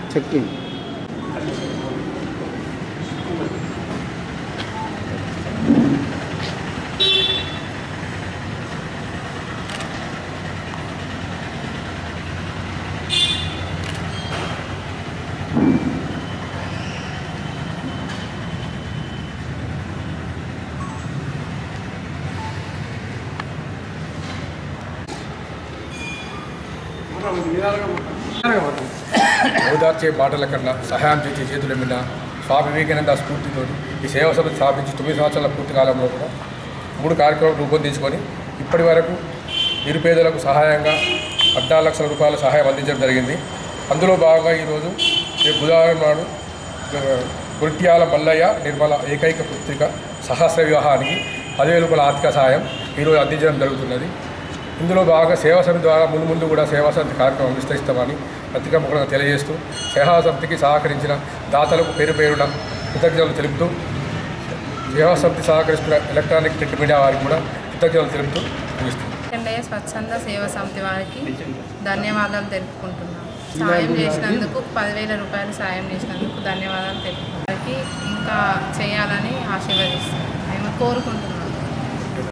Checking ఓదార్చే మాటల కన్నా సహాయం చేసే చేతుల మీద స్వామి వివేకానంద స్ఫూర్తితో ఈ సేవా సమితి స్థాపించి 9 సంవత్సరాల పూర్తి కాలంలో కూడా 3 కార్యక్రమాలు రూపొందించుకొని ఇప్పటి వరకు నిరుపేదలకు సహాయంగా 14 లక్షల రూపాయల సహాయం అందించడం జరిగింది. అందులో భాగంగా ఈరోజు బుధవారం నాడు గురిట్యాల మల్లయ్య నిర్మల ఏకైక పుత్రిక సహస్ర వివాహానికి 10,000 రూపాయల ఆర్థిక సహాయం ఈరోజు అందించడం జరుగుతున్నది. ఇందులో భాగంగా సేవా సమితి ద్వారా ముందు కూడా సేవా సమితి కార్యక్రమం విస్తరిస్తామని పత్రికాముఖంగా తెలియజేస్తూ సేవా సమితికి సహకరించిన దాతలకు పేరున కృతజ్ఞతలు తెలుపుతూ సేవా సమితి సహకరిస్తున్న ఎలక్ట్రానిక్ ప్రింట్ మీడియా వారికి కూడా కృతజ్ఞతలు తెలుపుతూ ముగిస్తుంది. స్వచ్ఛంద సేవా సమితి వారికి ధన్యవాదాలు తెలుపుకుంటున్నాం. సాయం చేసినందుకు 10,000 రూపాయలు సాయం చేసినందుకు ధన్యవాదాలు తెలుపుకుంటాం. ఇంకా చేయాలని ఆశీర్వదిస్తున్నాం, మేము కోరుకుంటున్నాం.